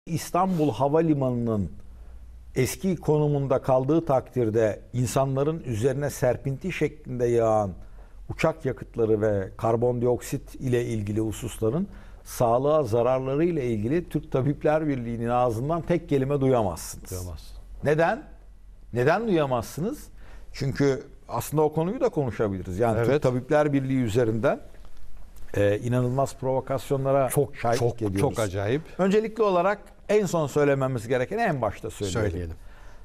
İstanbul Havalimanı'nın eski konumunda kaldığı takdirde insanların üzerine serpinti şeklinde yağan uçak yakıtları ve karbondioksit ile ilgili hususların sağlığa zararları ile ilgili Türk Tabipler Birliği'nin ağzından tek kelime duyamazsınız. Duyamaz. Neden? Neden duyamazsınız? Çünkü aslında o konuyu da konuşabiliriz. Yani Evet. Türk Tabipler Birliği üzerinden inanılmaz provokasyonlara şahitlik ediyoruz. Çok acayip. Öncelikli olarak en son söylememiz gereken en başta söyleyelim.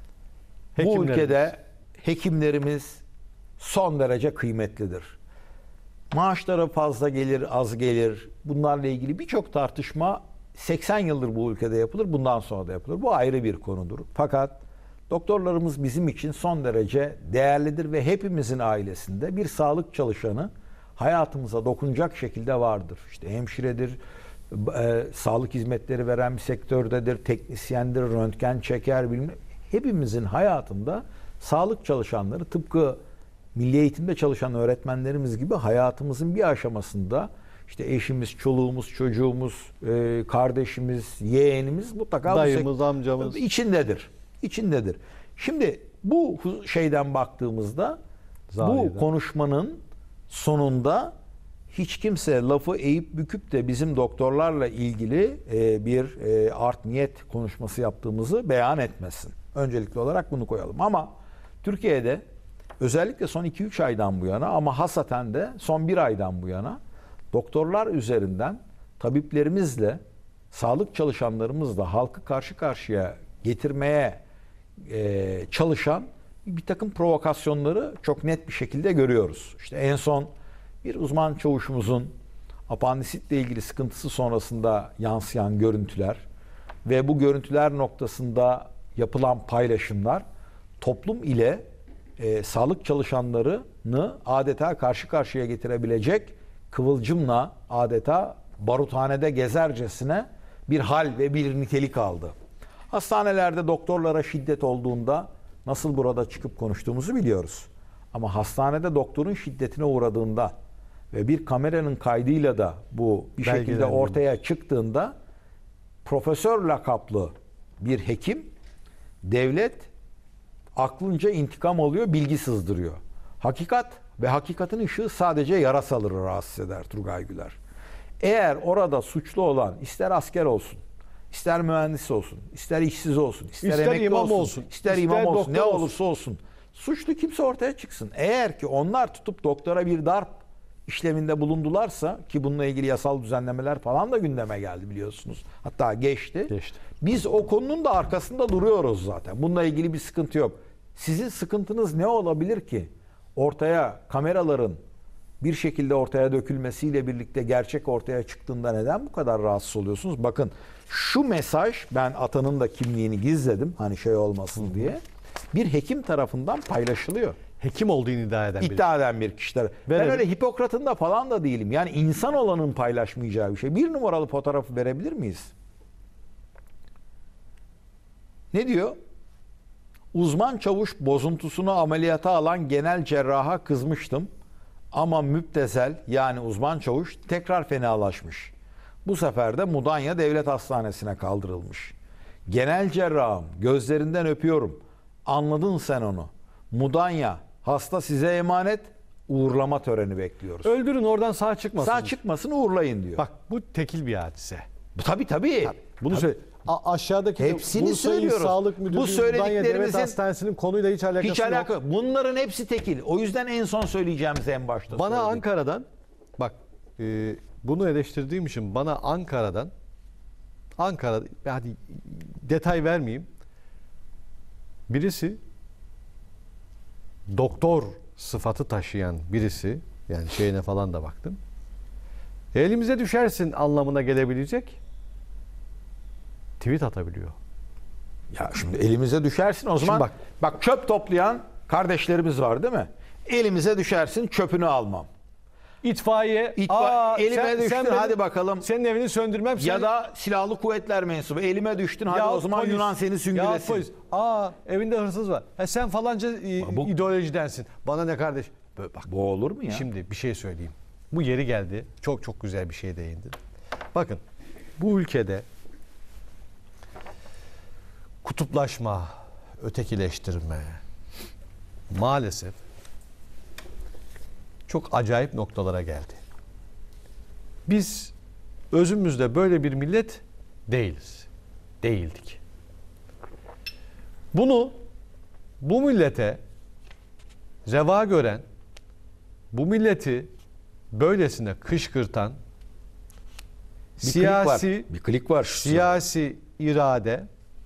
Bu ülkede hekimlerimiz son derece kıymetlidir. Maaşları fazla gelir, az gelir. Bunlarla ilgili birçok tartışma 80 yıldır bu ülkede yapılır. Bundan sonra da yapılır. Bu ayrı bir konudur. Fakat doktorlarımız bizim için son derece değerlidir ve hepimizin ailesinde bir sağlık çalışanı hayatımıza dokunacak şekilde vardır. İşte hemşiredir, sağlık hizmetleri veren bir sektördedir, teknisyendir, röntgen çeker, bilmem. Hepimizin hayatında sağlık çalışanları tıpkı milli eğitimde çalışan öğretmenlerimiz gibi hayatımızın bir aşamasında işte eşimiz, çoluğumuz, çocuğumuz, kardeşimiz, yeğenimiz mutlaka dayımız, amcamız içindedir. Şimdi bu şeyden baktığımızda bu konuşmanın sonunda hiç kimse lafı eğip büküp de bizim doktorlarla ilgili bir art niyet konuşması yaptığımızı beyan etmesin. Öncelikli olarak bunu koyalım. Ama Türkiye'de özellikle son 2-3 aydan bu yana ama hasaten de son 1 aydan bu yana doktorlar üzerinden tabiplerimizle, sağlık çalışanlarımızla halkı karşı karşıya getirmeye çalışan bir takım provokasyonları çok net bir şekilde görüyoruz. İşte en son bir uzman çavuşumuzun apandisitle ilgili sıkıntısı sonrasında yansıyan görüntüler ve bu görüntüler noktasında yapılan paylaşımlar toplum ile sağlık çalışanlarını adeta karşı karşıya getirebilecek kıvılcımla adeta baruthanede gezercesine bir hal ve bir nitelik aldı. Hastanelerde doktorlara şiddet olduğunda nasıl burada çıkıp konuştuğumuzu biliyoruz. Ama hastanede doktorun şiddetine uğradığında ve bir kameranın kaydıyla da bu bir şekilde ortaya çıktığında profesör lakaplı bir hekim, devlet aklınca intikam alıyor, bilgi sızdırıyor. Hakikat ve hakikatin ışığı sadece yarasaları rahatsız eder Turgay Güler. Eğer orada suçlu olan ister asker olsun, ister mühendis olsun, ister işsiz olsun, ister emekli imam olsun, ister imam olsun, ne olsun. olursa olsun. Suçlu kimse ortaya çıksın. Eğer ki onlar tutup doktora bir darp işleminde bulundularsa, ki bununla ilgili yasal düzenlemeler falan da gündeme geldi biliyorsunuz. Hatta geçti. Biz o konunun da arkasında duruyoruz zaten. Bununla ilgili bir sıkıntı yok. Sizin sıkıntınız ne olabilir ki? Ortaya kameraların bir şekilde ortaya dökülmesiyle birlikte gerçek ortaya çıktığında neden bu kadar rahatsız oluyorsunuz? Bakın şu mesaj, ben Atan'ın da kimliğini gizledim hani şey olmasın diye, bir hekim tarafından paylaşılıyor. Hekim olduğunu iddia eden bir kişiler. Ben öyle Hipokrat'ın da falan da değilim. Yani insan olanın paylaşmayacağı bir şey. Bir numaralı fotoğrafı verebilir miyiz? Ne diyor? Uzman çavuş bozuntusunu ameliyata alan genel cerraha kızmıştım. Ama müptezel yani uzman çavuş tekrar fenalaşmış. Bu sefer de Mudanya Devlet Hastanesi'ne kaldırılmış. Genel cerrahım, gözlerinden öpüyorum. Anladın sen onu. Mudanya, hasta size emanet, uğurlama töreni bekliyoruz. Öldürün, oradan sağ çıkmasın. Sağ çıkmasın, uğurlayın diyor. Bak bu tekil bir hadise. Tabii. Bunu söyle. Aşağıdaki hepsini söylüyoruz. Sağlık Müdürlüğü, bu söylediklerimizin Devlet Hastanesi'nin konuyla hiç alakası yok. Bunların hepsi tekil. O yüzden en son söyleyeceğimiz en başta bana söyledik. Ankara'dan bak bunu eleştirdiğim için bana Ankara'da hadi detay vermeyeyim. Birisi doktor sıfatı taşıyan birisi, yani şeyine falan da baktım. Elimize düşersin anlamına gelebilecek tweet atabiliyor. Ya şimdi elimize düşersin o zaman. Bak çöp toplayan kardeşlerimiz var değil mi? Elimize düşersin, çöpünü almam. İtfaiye elime düştün hadi bakalım. Senin evini söndürmem. Ya da silahlı kuvvetler mensubu elime düştün hadi o zaman polis, Yunan seni süngülesin. Polis. Evinde hırsız var. Sen falanca ideolojidensin. Bana ne kardeş? Bak, bu olur mu ya? Şimdi bir şey söyleyeyim. Bu yeri geldi. Çok çok güzel bir şey değindin. Bakın bu ülkede kutuplaşma, ötekileştirme maalesef çok acayip noktalara geldi. Biz özümüzde böyle bir millet değiliz. Değildik. Bunu bu millete reva gören, bu milleti böylesine kışkırtan Bir klik var. siyasi irade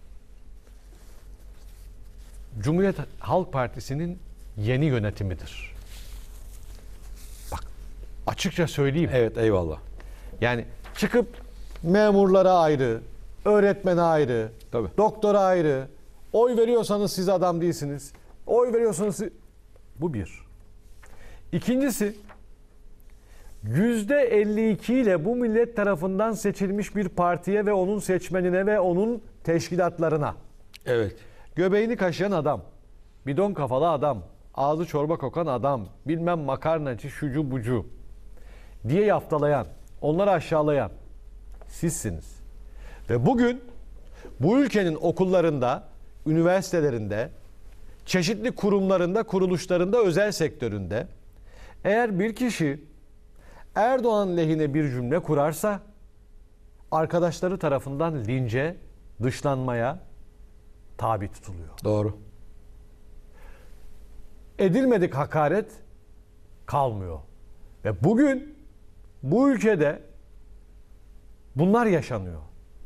Cumhuriyet Halk Partisi'nin yeni yönetimidir. Bak açıkça söyleyeyim. Evet, eyvallah. Yani çıkıp memurlara ayrı, öğretmene ayrı, Tabii. doktora ayrı, oy veriyorsanız siz adam değilsiniz. Oy veriyorsanız bu bir. İkincisi %52 ile bu millet tarafından seçilmiş bir partiye ve onun seçmenine ve onun teşkilatlarına Evet. göbeğini kaşıyan adam, bidon kafalı adam, ağzı çorba kokan adam, bilmem makarnacı, şucu bucu diye yaftalayan, onları aşağılayan sizsiniz. Ve bugün bu ülkenin okullarında, üniversitelerinde, çeşitli kurumlarında, kuruluşlarında, özel sektöründe eğer bir kişi Erdoğan lehine bir cümle kurarsa arkadaşları tarafından lince, dışlanmaya tabi tutuluyor. Doğru. Edilmedik hakaret kalmıyor. Ve bugün bu ülkede bunlar yaşanıyor.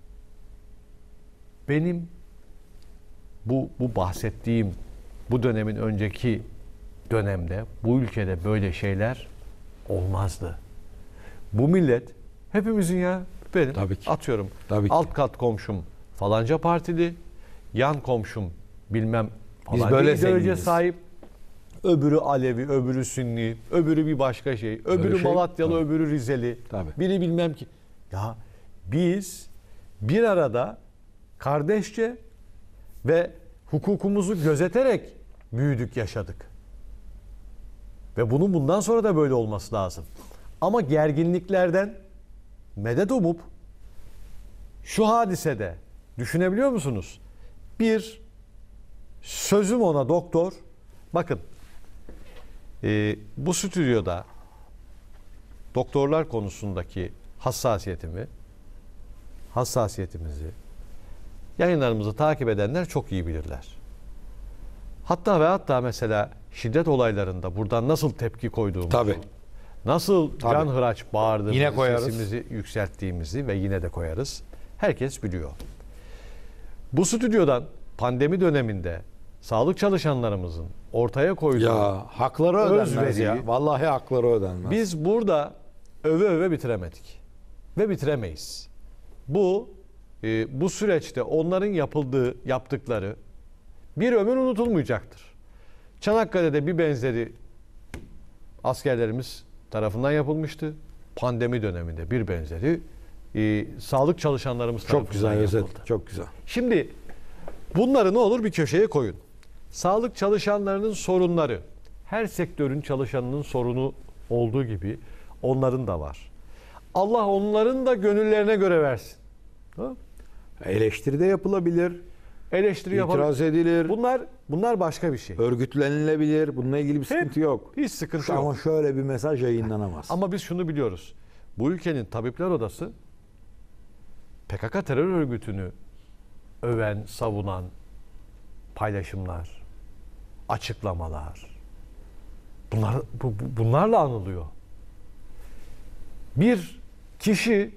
Benim bu bahsettiğim bu dönemin önceki dönemde bu ülkede böyle şeyler olmazdı. Bu millet hepimizin ya benim Tabii ki. atıyorum Tabii ki. alt kat komşum falanca partili, yan komşum bilmem Biz falanca böyle ideolojiye zenginiz. sahip. Öbürü Alevi, öbürü Sünni, öbürü bir başka şey. Öbürü şey, Malatyalı, tabii. öbürü Rizeli. Tabii. Biri bilmem ki. Ya biz bir arada kardeşçe ve hukukumuzu gözeterek büyüdük, yaşadık. Ve bunun bundan sonra da böyle olması lazım. Ama gerginliklerden medet umup şu hadisede düşünebiliyor musunuz? Bir sözüm ona doktor. Bakın bu stüdyoda doktorlar konusundaki hassasiyetimizi yayınlarımızı takip edenler çok iyi bilirler. Hatta ve hatta mesela şiddet olaylarında buradan nasıl tepki koyduğumuzu, Tabii. nasıl canhıraç bağırdığımızı, Yine koyarız. sesimizi yükselttiğimizi ve yine de koyarız. Herkes biliyor. Bu stüdyodan pandemi döneminde sağlık çalışanlarımızın ortaya koyduğu Ya hakları ödenmez özveriyi ya. Vallahi hakları ödenmez. biz burada öve bitiremedik. Ve bitiremeyiz. Bu süreçte onların yaptıkları bir ömür unutulmayacaktır. Çanakkale'de bir benzeri askerlerimiz tarafından yapılmıştı. Pandemi döneminde bir benzeri sağlık çalışanlarımız tarafından çok güzel yapıldı. özet. Çok güzel. Şimdi bunları ne olur bir köşeye koyun. Sağlık çalışanlarının sorunları, her sektörün çalışanının sorunu olduğu gibi onların da var. Allah onların da gönüllerine göre versin. Tamam? Eleştiri de yapılabilir. Eleştiri yapalım. İtiraz edilir. Bunlar başka bir şey. Örgütlenilebilir. Bununla ilgili bir sıkıntı yok. Hiç sıkıntı yok. Ama şöyle bir mesaj yayınlanamaz. Ama biz şunu biliyoruz. Bu ülkenin Tabipler Odası PKK terör örgütünü öven, savunan paylaşımlar, açıklamalar bunlarla anılıyor. Bir kişi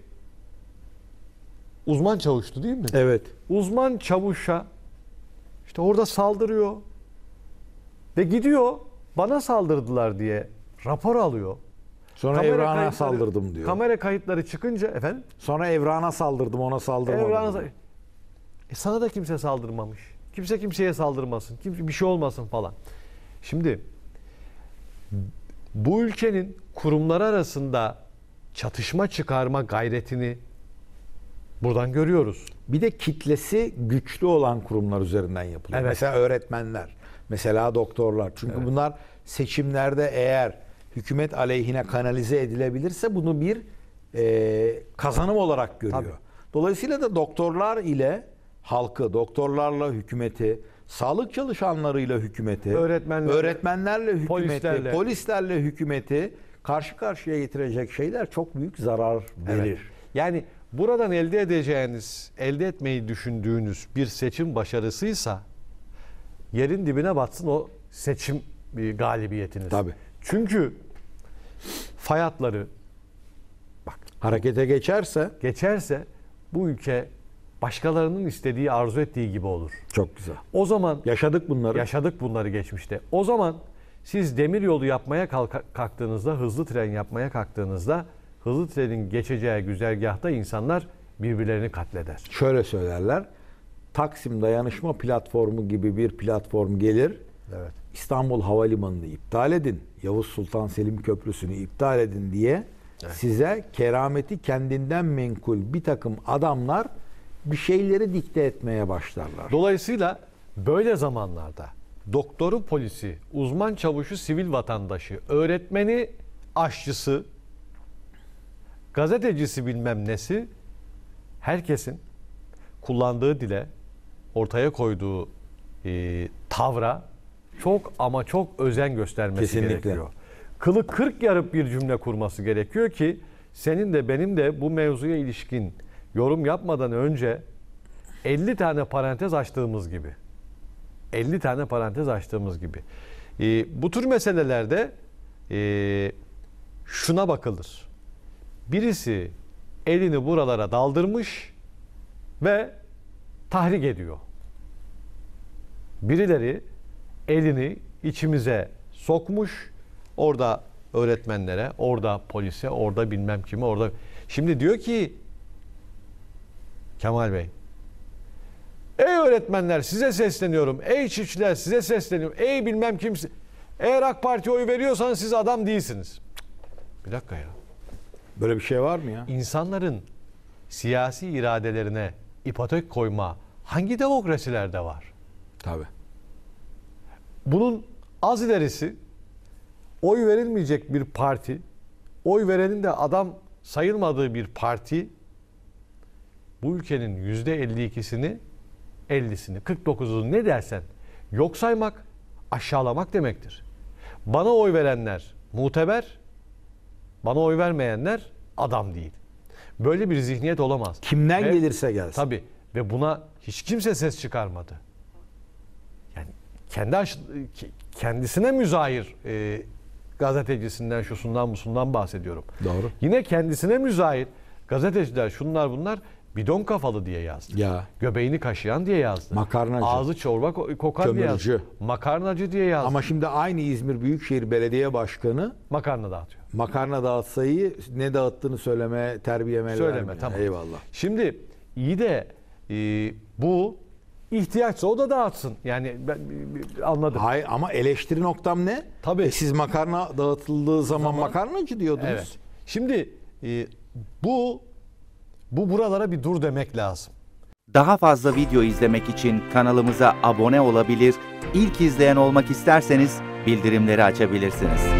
uzman çavuştu değil mi? Evet. Uzman çavuşa işte orada saldırıyor ve gidiyor bana saldırdılar diye rapor alıyor. Sonra Evran'a saldırdım diyor. Kamera kayıtları çıkınca efendim Sonra Evran'a saldırdım, ona saldırmadım. diyor. Sana da kimse saldırmamış. Kimse kimseye saldırmasın. Kimse bir şey olmasın falan. Şimdi bu ülkenin kurumlar arasında çatışma çıkarma gayretini buradan görüyoruz. Bir de kitlesi güçlü olan kurumlar üzerinden yapılıyor. Evet. Mesela öğretmenler, mesela doktorlar. Çünkü bunlar seçimlerde eğer hükümet aleyhine kanalize edilebilirse bunu bir kazanım olarak görüyor. Tabii. Dolayısıyla da doktorlar ile halkı, doktorlarla hükümeti, sağlık çalışanlarıyla hükümeti, öğretmenlerle hükümeti, polislerle hükümeti karşı karşıya getirecek şeyler çok büyük zarar verir. Evet. Yani buradan elde etmeyi düşündüğünüz bir seçim başarısıysa yerin dibine batsın o seçim galibiyetiniz. Tabii. Çünkü fay hatları harekete geçerse bu ülke başkalarının istediği, arzu ettiği gibi olur. çok güzel. O zaman Yaşadık bunları geçmişte. O zaman siz demir yolu yapmaya kalktığınızda, hızlı tren yapmaya kalktığınızda hızlı trenin geçeceği güzergahta insanlar birbirlerini katleder. Şöyle söylerler. Taksim Dayanışma Platformu gibi bir platform gelir. Evet. İstanbul Havalimanı'nı iptal edin. Yavuz Sultan Selim Köprüsü'nü iptal edin diye size kerameti kendinden menkul bir takım adamlar bir şeyleri dikte etmeye başlarlar. Dolayısıyla böyle zamanlarda doktoru, polisi, uzman çavuşu, sivil vatandaşı, öğretmeni, aşçısı, gazetecisi bilmem nesi herkesin kullandığı dile, ortaya koyduğu tavra çok ama çok özen göstermesi gerekiyor. Kılı kırk yarıp bir cümle kurması gerekiyor ki senin de benim de bu mevzuya ilişkin yorum yapmadan önce 50 tane parantez açtığımız gibi. 50 tane parantez açtığımız gibi. Bu tür meselelerde şuna bakılır. Birisi elini buralara daldırmış ve tahrik ediyor. Birileri elini içimize sokmuş. Orada öğretmenlere, orada polise, orada bilmem kime, orada. Şimdi diyor ki Kemal Bey, ey öğretmenler size sesleniyorum, ey çiftçiler size sesleniyorum, ey bilmem kimse. Eğer AK Parti'ye oy veriyorsanız siz adam değilsiniz. Bir dakika ya. Böyle bir şey var mı ya? İnsanların siyasi iradelerine ipotek koyma hangi demokrasilerde var? Tabii. Bunun az ilerisi oy verilmeyecek bir parti, oy verenin de adam sayılmadığı bir parti bu ülkenin %52'sini, 50'sini, 49'unu ne dersen yok saymak, aşağılamak demektir. Bana oy verenler muteber, bana oy vermeyenler adam değil. Böyle bir zihniyet olamaz. Kimden gelirse gelsin. Tabii ve buna hiç kimse ses çıkarmadı. Yani kendisine müzahir gazetecisinden, şusundan, busundan bahsediyorum. Doğru. Yine kendisine müzahir gazeteciler, şunlar bunlar bidon kafalı diye yazdı. Ya. Göbeğini kaşıyan diye yazdı. Makarnacı. Ağzı çorba kokar diye yazdı. Makarnacı diye yazdı. Ama şimdi aynı İzmir Büyükşehir Belediye Başkanı makarna dağıtıyor. Makarna dağıtsayı ne dağıttığını söyleme, terbiyeme Söyleme, tamam. Eyvallah. Şimdi iyi de bu ihtiyaçsa o da dağıtsın. Yani ben anladım. Hayır ama eleştiri noktam ne? Tabii. Siz makarna dağıtıldığı zaman makarnacı diyordunuz. Evet. Şimdi bu buralara bir dur demek lazım. Daha fazla video izlemek için kanalımıza abone olabilir, ilk izleyen olmak isterseniz bildirimleri açabilirsiniz.